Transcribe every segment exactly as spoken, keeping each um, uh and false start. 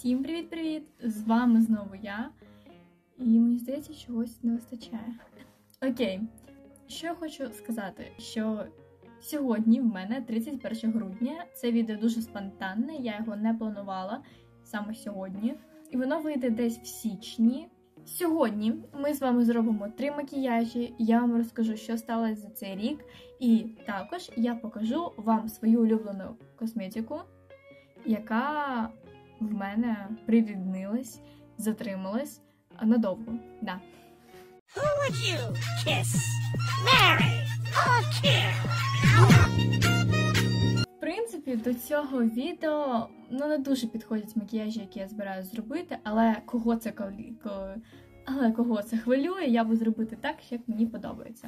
Всім привіт-привіт! З вами знову я. І мені здається, чогось не вистачає. Окей, що я хочу сказати, що сьогодні в мене тридцять перше грудня. Це відео дуже спонтанне, я його не планувала саме сьогодні. І воно вийде десь в січні. Сьогодні ми з вами зробимо три макіяжі, я вам розкажу, що сталося за цей рік. І також я покажу вам свою улюблену косметику, яка в мене приріднилась, затрималась надовго. Да. Who would you kiss, marry, or kill? В принципі, до цього відео ну, не дуже підходять макіяжі, які я збираюся зробити, але кого це коли, коли, але кого це хвилює, я буду зробити так, як мені подобається.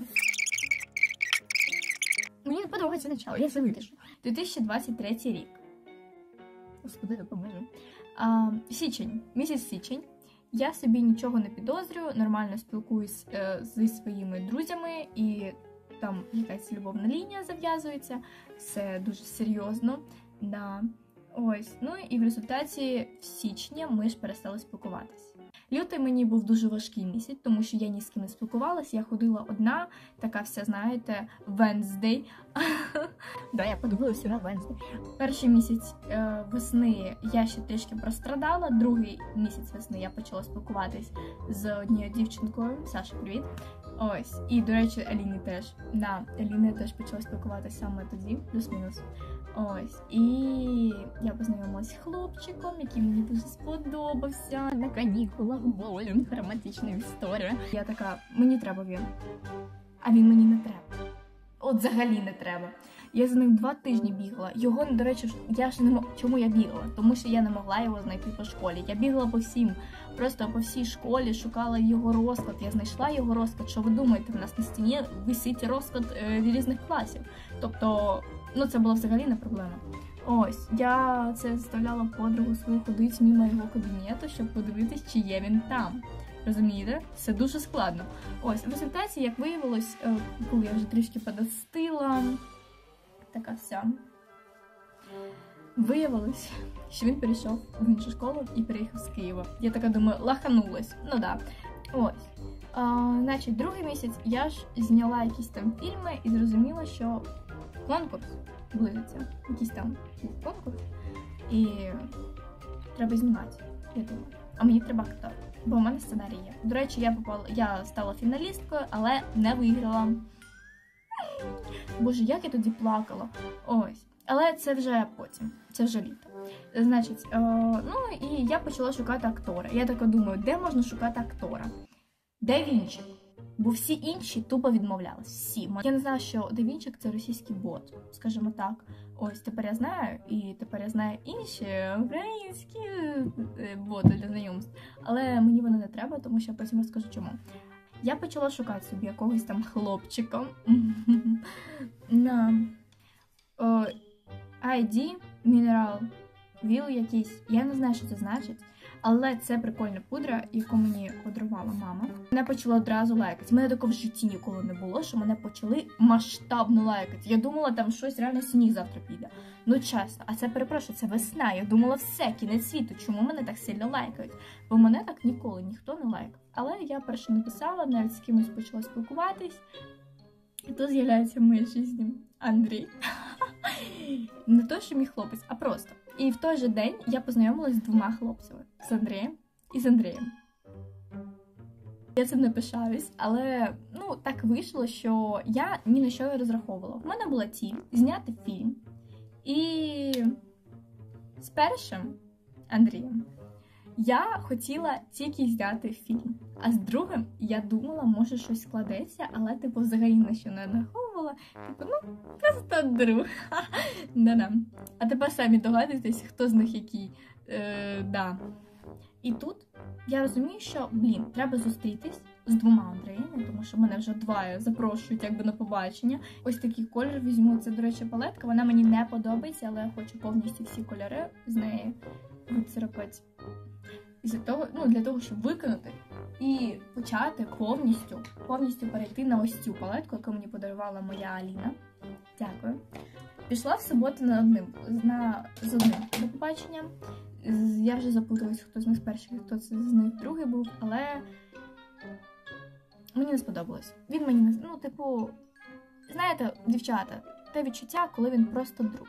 Мені не подобається начало, я все вирішу. дві тисячі двадцять третій рік. Господи, допоможу. А, січень, місяць січень. Я собі нічого не підозрюю, нормально спілкуюсь е, зі своїми друзями, і там якась любовна лінія зав'язується. Все дуже серйозно. Да. Ось. Ну і в результаті в січні ми ж перестали спілкуватись. Лютий мені був дуже важкий місяць, тому що я ні з ким не спілкувалася, я ходила одна, така вся, знаєте, Венздей. Да, я подивилася на Венздей. Перший місяць е, весни я ще трішки прострадала, другий місяць весни я почала спілкуватись з однією дівчинкою. Саша, привіт. Ось. І, до речі, Еліні теж. Да, Еліна теж почала спілкуватися саме тоді, плюс-мінус. Ось. І я познайомилася з хлопчиком, який мені дуже сподобався. На канікулах, болю, романтична історія. Я така, мені треба він. А він мені не треба. От взагалі не треба. Я за ним два тижні бігала. Його, до речі, я ж не мог... Чому я бігала? Тому що я не могла його знайти по школі. Я бігала по всім, просто по всій школі, шукала його розклад. Я знайшла його розклад. Що ви думаєте, в нас на стіні висить розклад е, різних класів. Тобто, ну це була взагалі не проблема. Ось, я це заставляла подругу свою ходити мимо його кабінету, щоб подивитись, чи є він там. Розумієте? Це дуже складно. Ось, в результаті, як виявилось, коли я вже трішки подостила, така вся, виявилось, що він перейшов в іншу школу і переїхав з Києва. Я така думаю, лаханулась. Ну да. Ось. А, значить, другий місяць я ж зняла якісь там фільми і зрозуміла, що конкурс близиться. Якийсь там конкурс. І треба знімати, я думаю. А мені треба актор, бо у мене сценарій є. До речі, я попала, я стала фіналісткою, але не виграла. Боже, як я тоді плакала. Ось. Але це вже потім, це вже літо. Значить, е, ну і я почала шукати актора. Я така думаю, де можна шукати актора? Де Вінчик? Бо всі інші тупо відмовлялись. Всі. Я не знала, що Де Вінчик – це російський бот, скажімо так. Ось, тепер я знаю, і тепер я знаю інші українські боти для знайомств. Але мені вони не треба, тому що я потім розкажу чому. Я почала шукати собі якогось там хлопчика на ай ді, Mineral View якийсь. Я не знаю, що це значить. Але це прикольна пудра, яку мені подарувала мама. Мене почала одразу лайкати. Мене такого в житті ніколи не було, що мене почали масштабно лайкати. Я думала, там щось реально сніг завтра піде. Ну чесно, а це, перепрошую, це весна. Я думала, все, кінець світу. Чому мене так сильно лайкають? Бо мене так ніколи ніхто не лайкав. Але я перше написала, навіть з кимось почала спілкуватись. І тут з'являється в моїй житті Андрій. Не то, що мій хлопець, а просто. І в той же день я познайомилась з двома хлопцями. З Андрієм і з Андрієм. Я цим не пишаюсь, але ну, так вийшло, що я ні на що не розраховувала. В мене була ціль зняти фільм. І з першим Андрієм я хотіла тільки зняти фільм. А з другим я думала, може щось складеться, але типу взагалі на що не нараховувала. Типу, ну, просто друг. Да-да. А тепер самі догадуєтесь, хто з них який. Е, да. І тут я розумію, що, блін, треба зустрітись з двома Андріями, тому що мене вже два запрошують якби на побачення. Ось такий колір візьму. Це, до речі, палетка. Вона мені не подобається, але я хочу повністю всі кольори з неї вицарапати. Із-за того, ну, для того, щоб виконати і почати повністю, повністю перейти на ось цю палетку, яку мені подарувала моя Аліна. Дякую. Пішла в суботу на одним, на, з одним до побачення. Я вже запуталась, хто з них перший, хто з них другий був, але мені не сподобалось. Він мені не... Ну, типу, знаєте, дівчата, те відчуття, коли він просто друг.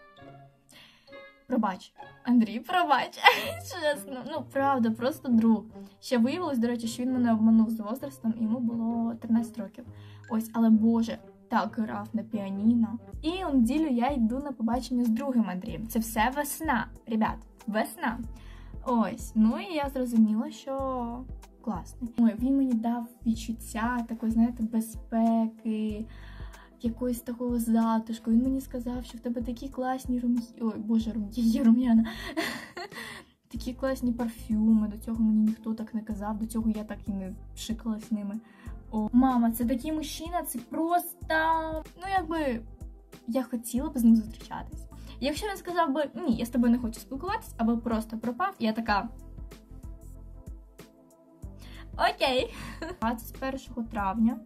Пробач, Андрій, пробач. Чесно, ну, правда, просто друг. Ще виявилось, до речі, що він мене обманув з возрастом, і йому було тринадцять років. Ось, але, Боже, так грав на піаніно. І у неділю я йду на побачення з другим Андрієм. Це все весна, ребят, весна. Ось, ну і я зрозуміла, що класний. Ой, він мені дав відчуття такої, знаєте, безпеки, якогось такого затишку. Він мені сказав, що в тебе такі класні рум'яна. Ой, Боже, рум'яна, рум'яна. Такі класні парфюми. До цього мені ніхто так не казав, до цього я так і не шикалась ними. О, мама, це такий мужчина, це просто... Ну, якби, я хотіла б з ним зустрічатись. Якщо він сказав би, ні, я з тобою не хочу спілкуватись, або просто пропав, я така... Окей. двадцять першого травня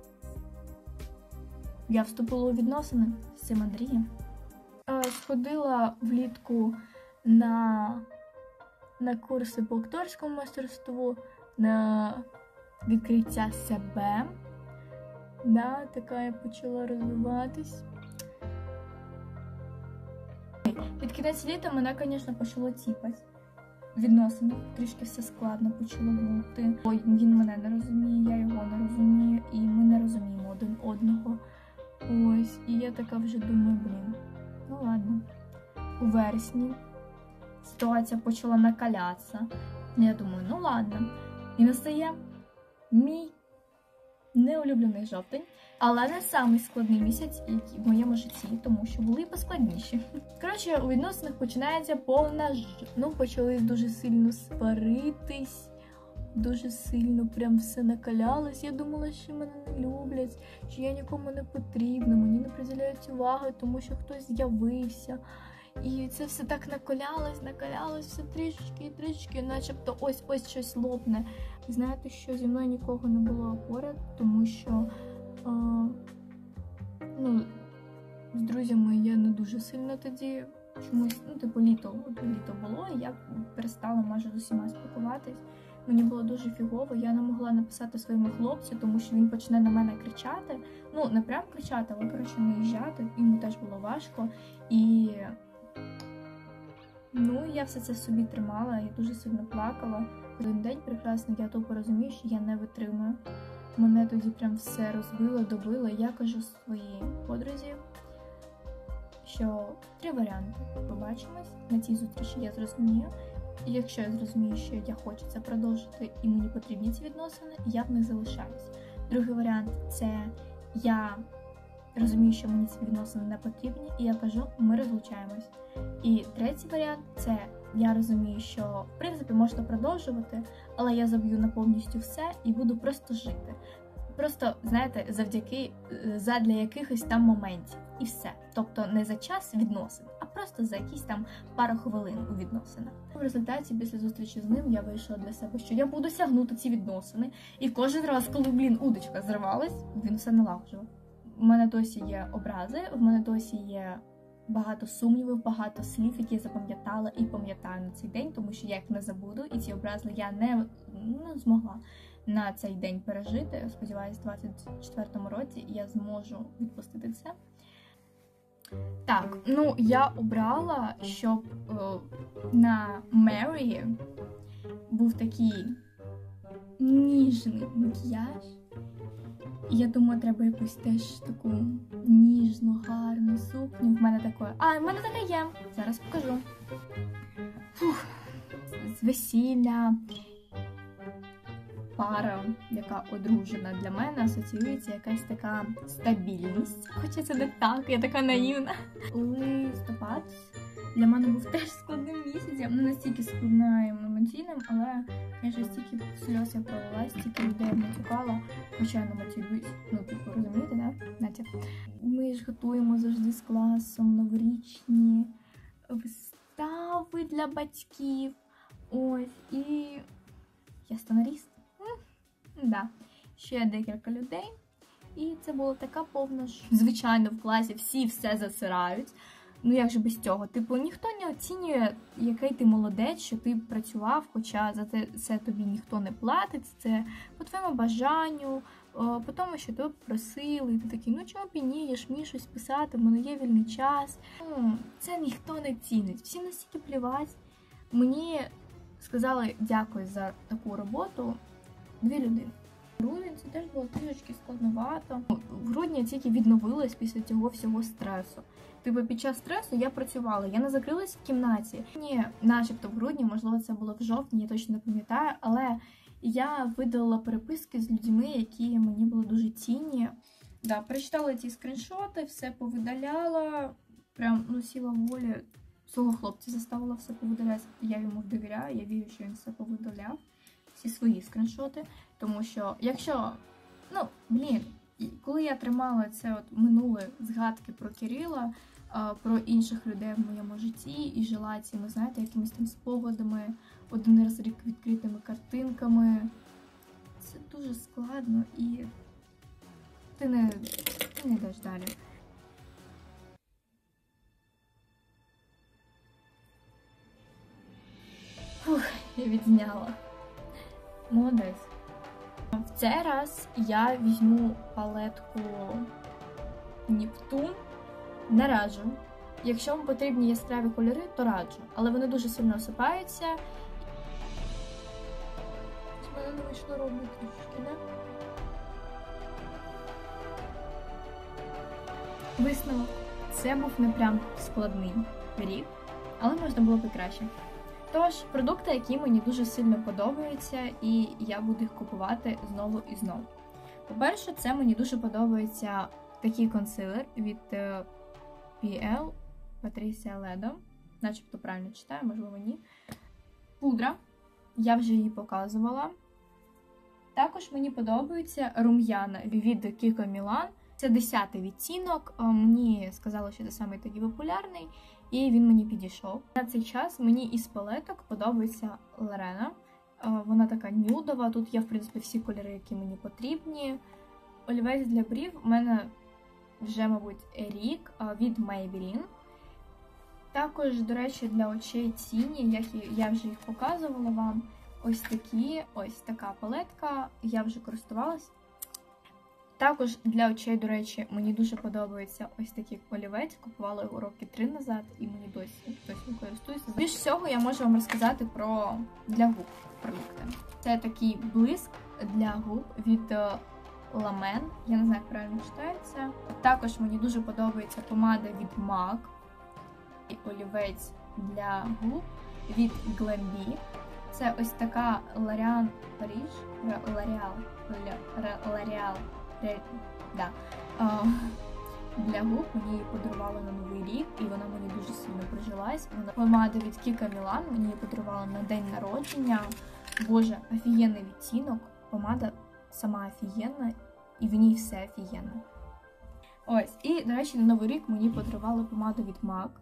я вступила у відносини з цим Андрієм. Сходила влітку на, на курси по акторському майстерству, на відкриття себе. Да, така я почала розвиватись. Під кінець літа мене, звісно, почало ціпати. Відносини, трішки все складно почало бути. Ой, він мене не розуміє, я його не розумію, і ми не розуміємо один одного. Ось, і я така вже думаю, блін, ну ладно. У вересні ситуація почала накалятися. Я думаю, ну ладно. І настає мій неулюблений жовтень, але не самий складний місяць в моєму житті, тому що були і поскладніші. Коротше, у відносинах починається повна ж... Ну, почали дуже сильно сваритись, дуже сильно прям все накалялось. Я думала, що мене не люблять, що я нікому не потрібна, мені не приділяють уваги, тому що хтось з'явився. І це все так накалялось, накалялось, все трішечки і трішечки, начебто ось-ось щось лопне. І знаєте, що зі мною нікого не було поряд, тому що а, ну, з друзями я не дуже сильно тоді чомусь, ну, типу, літо, літо було, і я перестала майже з усіма спілкуватись. Мені було дуже фігово, я не могла написати своєму хлопцю, тому що він почне на мене кричати. Ну, не прям кричати, але, коротше, наїжджати, йому теж було важко. І... Ну, я все це в собі тримала, я дуже сильно плакала. Один день прекрасний, я тупо розумію, що я не витримую. Мене тоді прям все розбило, добило. Я кажу своїй подрузі, що три варіанти. Побачимось, на цій зустрічі я зрозумію. І якщо я зрозумію, що я хочу це продовжити і мені потрібні ці відносини, я в них залишаюсь. Другий варіант – це я розумію, що мені ці відносини не потрібні, і я кажу, ми розлучаємось. І третій варіант – це я розумію, що, в принципі, можна продовжувати, але я заб'ю на повністю все і буду просто жити. Просто, знаєте, завдяки, задля якихось там моментів. І все. Тобто не за час відносин, а просто за якісь там пару хвилин у відносинах. В результаті, після зустрічі з ним, я вирішила для себе, що я буду сягнути ці відносини. І кожен раз, коли, блін, удочка зривалась, він все налагоджував. У мене досі є образи, в мене досі є багато сумнівів, багато слів, які я запам'ятала і пам'ятаю на цей день, тому що я їх не забуду, і ці образи я не, не змогла на цей день пережити. Сподіваюсь, в двадцять четвертому році я зможу відпустити це. Так, ну, я обрала, щоб е, на Мері був такий ніжний макіяж. І я думаю, треба якусь теж таку ніжну, гарну сукню. В мене такої. А, в мене така є. Зараз покажу. Фух. З весілля. Пара, яка одружена, для мене асоціюється якась така стабільність. Хоча це не так, я така наївна. Листопад для мене був теж складним місяцем. Не настільки складним емоційним, але, звісно, стільки сльоз я пролила, стільки людей матюкала. Хоча я не матюкаюсь, ну, типу, розумієте, да? Натяк. Ми ж готуємо завжди з класом новорічні вистави для батьків. Ось, і я сценарист. Да. Ще декілька людей. І це була така повна ж. Звичайно, в класі всі все засирають. Ну як же без цього? Типу, ніхто не оцінює, який ти молодець, що ти працював, хоча за це, це тобі ніхто не платить, це по твоєму бажанню, по тому, що тебе просили, і ти такий, ну чого б і ні, я ж вмію щось писати, в мене є вільний час. Ну, це ніхто не цінить, всім настільки плівать. Мені сказали дякую за таку роботу дві людини. Грудень це теж було трішки складновато. В грудні я тільки відновилась після цього всього стресу. Типу, під час стресу я працювала, я не закрилась в кімнаті. Ні, начебто в грудні, можливо, це було в жовтні, я точно не пам'ятаю, але я видалила переписки з людьми, які мені були дуже цінні. Да, прочитала ці скріншоти, все повидаляла, прям, ну, сила волі свого хлопця заставила все повидаляти. Я йому довіряю, я вірю, що він все повидаляв, всі свої скріншоти. Тому що, якщо, ну, блін, коли я тримала це от минуле згадки про Кирила, про інших людей в моєму житті і жила цими, знаєте, якимись там спогадами, один раз рік відкритими картинками, це дуже складно і ти не, ти не йдеш далі. Фух, я відзняла. Молодець. В цей раз я візьму палетку Нептун, не раджу. Якщо вам потрібні яскраві кольори, то раджу, але вони дуже сильно осипаються. З мене не вийшло робити трішки, не? Висновок. Це був не прям складний рік, але можна було б і краще. Тож, продукти, які мені дуже сильно подобаються, і я буду їх купувати знову і знову. По-перше, це мені дуже подобається такий консилер від пі ел Patricia Ledo. Начебто правильно читаю, можливо ні. Пудра. Я вже її показувала. Також мені подобається рум'яна від Kiko Milán. Це десятий відтінок. Мені сказали, що це самий тоді популярний. І він мені підійшов. На цей час мені із палеток подобається Лорена. Вона така нюдова. Тут є, в принципі, всі кольори, які мені потрібні. Олівець для брів у мене вже, мабуть, рік від Maybelline. Також, до речі, для очей тіні, я вже їх показувала вам. Ось такі, ось така палетка. Я вже користувалась. Також для очей, до речі, мені дуже подобається ось такий олівець. Купувала його роки три назад і мені досі досі користуюся. Більш всього я можу вам розказати про для губ продукти. Це такий блиск для губ від Ламен. Я не знаю, як правильно читається. Також мені дуже подобається помада від мак. І олівець для губ від Glambi. Це ось така L'Oréal Paris. L'Oréal. L'Oréal. Да. Uh, для губ мені її подарували на Новий рік, і вона мені дуже сильно прижилась. Вона помада від Kiko Milán, мені її подарували на день народження. Боже, офігенний відтінок. Помада сама офігенна, і в ній все офігенно. Ось, і, до речі, на Новий рік мені подарували помаду від мак.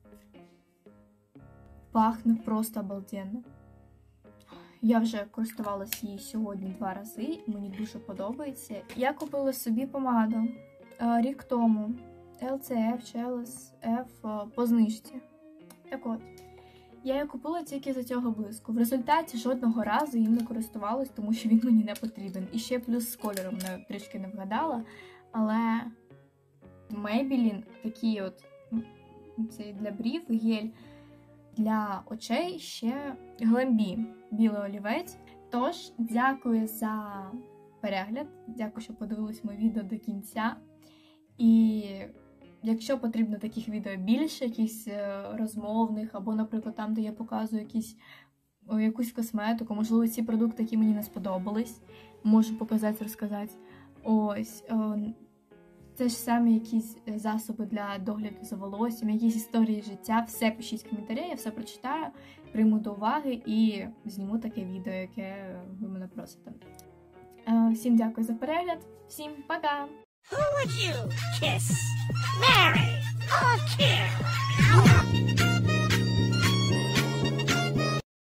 Пахне просто обалденно. Я вже користувалася її сьогодні два рази, мені дуже подобається. Я купила собі помаду рік тому, ел це еф чи ел ес еф по знижці. Так от, я її купила тільки за цього блиску. В результаті жодного разу їм не користувалась, тому що він мені не потрібен. І ще плюс з кольором не, трішки не вгадала, але Maybelline такий от, цей для брів, гель для очей, ще Glambi, білий олівець. Тож, дякую за перегляд, дякую, що подивились моє відео до кінця. І якщо потрібно таких відео більше, якісь розмовних, або, наприклад, там, де я показую якісь, якусь косметику, можливо, ці продукти, які мені не сподобались, можу показати, розказати. Ось, це ж саме якісь засоби для догляду за волоссям, якісь історії життя, все пишіть в коментарі, я все прочитаю, прийму до уваги і зніму таке відео, яке ви мене просите. Всім дякую за перегляд, всім пока! Who would you kiss, marry, or kill?